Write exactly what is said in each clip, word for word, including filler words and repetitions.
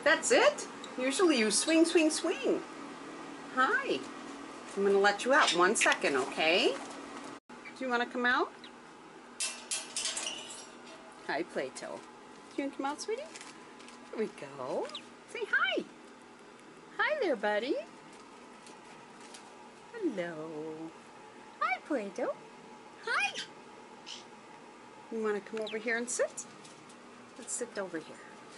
That's it? Usually you swing, swing, swing. Hi. I'm going to let you out. One second, okay? Do you want to come out? Hi, Plato. Do you want to come out, sweetie? Here we go. Say hi. Hi there, buddy. Hello. Hi, Plato. Hi. You want to come over here and sit? Let's sit over here.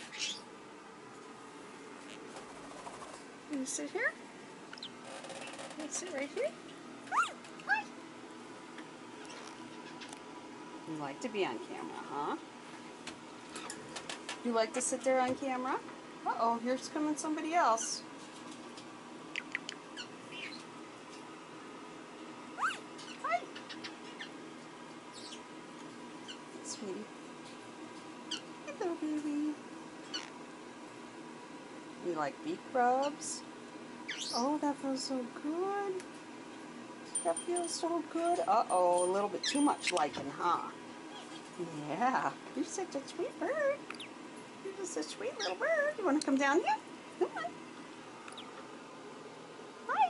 Can you sit here? Let's sit right here. Hi. You like to be on camera, huh? You like to sit there on camera? Uh-oh, here's coming somebody else. Hi. Sweetie. Hello, baby. You like beak rubs? Oh, that feels so good. That feels so good. Uh-oh, a little bit too much liking, huh? Yeah, you're such a sweet bird. You're just a sweet little bird. You want to come down here? Come on. Hi.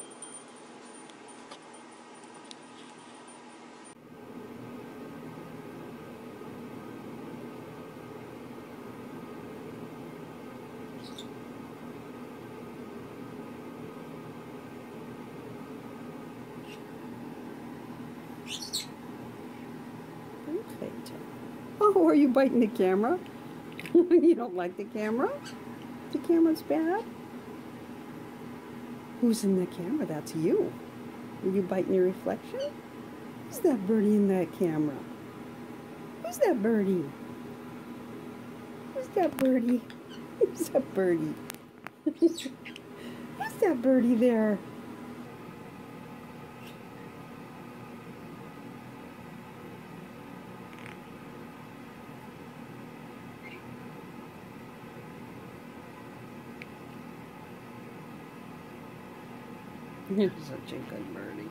Oh, are you biting the camera? You don't like the camera? The camera's bad? Who's in the camera? That's you. Are you biting your reflection? Who's that birdie in that camera? Who's that birdie? Who's that birdie? Who's that birdie? Who's that birdie there? You're such a good birdie.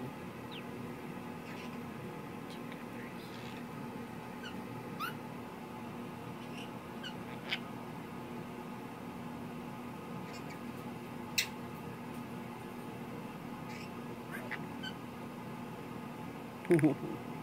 Good birdie.